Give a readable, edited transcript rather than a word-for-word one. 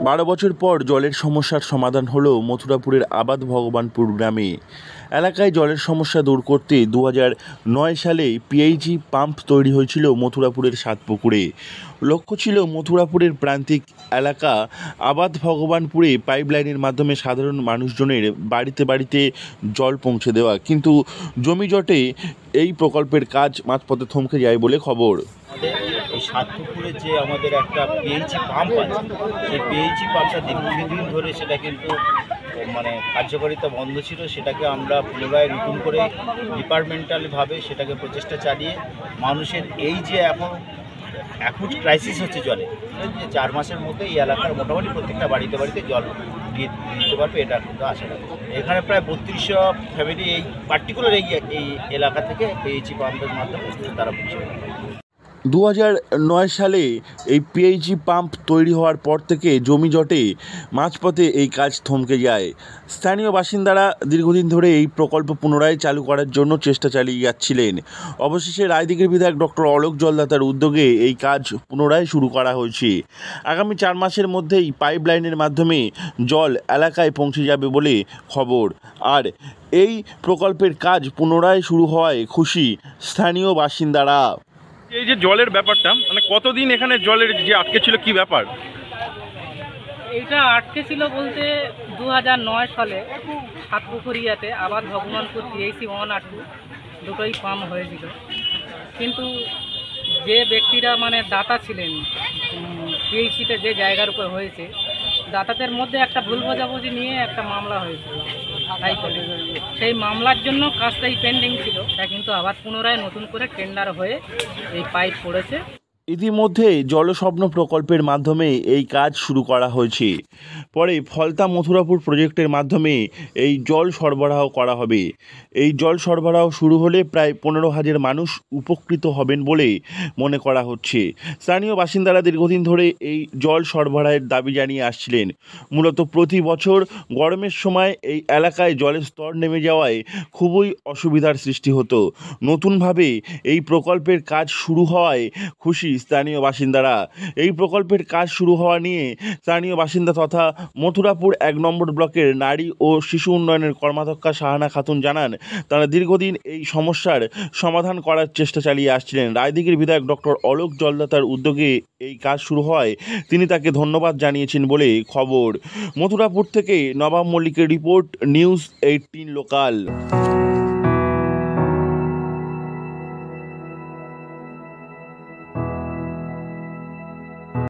12 বছর পর জলের সমস্যার সমাধান হলো মথুরাপুরের আবাদ ভগবানপুর গ্রামে। এলাকায় জলের সমস্যা দূর করতে 2009 সালে পিএইচই পাম্প তৈরি হয়েছিল মথুরাপুরের সাতপুকুরে। লক্ষ্য ছিল মথুরাপুরের প্রান্তিক এলাকা আবাদ ভগবানপুরে পাইপলাইনের মাধ্যমে সাধারণ মানুষজনের বাড়িতে বাড়িতে জল পৌঁছে দেওয়া, কিন্তু জমিজটে এই প্রকল্পের কাজ মাঝপথে থমকে যায় বলে খবর। এই সাতপুকুরে যে আমাদের একটা পিএইচই পাম্প আছে, সেই পিএইচই পাম্পটা দীর্ঘদিন ধরে সেটা কিন্তু কার্যকারিতা বন্ধ ছিল। সেটাকে আমরা পুনরায় নতুন করে ডিপার্টমেন্টালভাবে সেটাকে প্রচেষ্টা চালিয়ে মানুষের এই যে এখন অ্যাকুট ক্রাইসিস হচ্ছে জলে, যে 4 মাসের মধ্যে এই এলাকার মোটামুটি প্রত্যেকটা বাড়িতে বাড়িতে জল দিয়ে দিতে পারবে, এটা কিন্তু আশা করি। এখানে প্রায় 3200 ফ্যামিলি এই পার্টিকুলার এই এলাকা থেকে পিএইচই পাম্পের মাধ্যমে তারা বুঝে। 2009 সালে এই পিএইচই পাম্প তৈরি হওয়ার পর থেকে জমিজটে মাঝপথে এই কাজ থমকে যায়। স্থানীয় বাসিন্দারা দীর্ঘদিন ধরে এই প্রকল্প পুনরায় চালু করার জন্য চেষ্টা চালিয়ে যাচ্ছিলেন। অবশেষে রায়দিঘির বিধায়ক ডক্টর অলোক জলদাতার উদ্যোগে এই কাজ পুনরায় শুরু করা হয়েছে। আগামী 4 মাসের মধ্যেই পাইপলাইনের মাধ্যমে জল এলাকায় পৌঁছে যাবে বলে খবর। আর এই প্রকল্পের কাজ পুনরায় শুরু হওয়ায় খুশি স্থানীয় বাসিন্দারা। এই যে জলের ব্যাপারটা, কতদিন এখানে জলের যে আটকে ছিল, কি ব্যাপার? এইটা আটকে ছিল বলতে 2009 সালে সাতপুকুরিয়াতে আবাদ ভগবানপুর পিএইচই 1 আর 2 দুটোই পাম্প হয়েছিল, কিন্তু যে ব্যক্তিরা দাতা ছিলেন পিএইচসিতে যে জায়গার উপর হয়েছে, দাতাদের মধ্যে একটা ভুল বোঝাবুঝি নিয়ে একটা মামলা হয়েছিল হাইকোর্টে। সেই মামলার জন্য কাজটাই পেন্ডিং ছিল, তা কিন্তু আবার পুনরায় নতুন করে টেন্ডার হয়ে এই পাইপ পড়েছে। ইতিমধ্যে জলস্বপ্ন প্রকল্পের মাধ্যমে এই কাজ শুরু করা হয়েছে। পরে ফলতা মথুরাপুর প্রজেক্টের মাধ্যমে এই জল সরবরাহ করা হবে। এই জল সরবরাহ শুরু হলে প্রায় 15,000 মানুষ উপকৃত হবেন বলে মনে করা হচ্ছে। স্থানীয় বাসিন্দারা দীর্ঘদিন ধরে এই জল সরবরাহের দাবি জানিয়ে আসছিলেন। মূলত প্রতি বছর গরমের সময় এই এলাকায় জলের স্তর নেমে যাওয়ায় খুবই অসুবিধার সৃষ্টি হতো। নতুনভাবে এই প্রকল্পের কাজ শুরু হওয়ায় খুশি স্থানীয় বাসিন্দারা। এই প্রকল্পের কাজ শুরু হওয়া নিয়ে স্থানীয় বাসিন্দা তথা মথুরাপুর 1 নম্বর ব্লকের নারী ও শিশু উন্নয়নের কর্মাধ্যক্ষা শাহানা খাতুন জানান, তারা দীর্ঘদিন এই সমস্যার সমাধান করার চেষ্টা চালিয়ে আসছিলেন। রায়দিঘির বিধায়ক ডক্টর অলোক জলদাতার উদ্যোগে এই কাজ শুরু হয়, তিনি তাকে ধন্যবাদ জানিয়েছেন বলে খবর। মথুরাপুর থেকে নবাব মল্লিকের রিপোর্ট, নিউজ 18 লোকাল।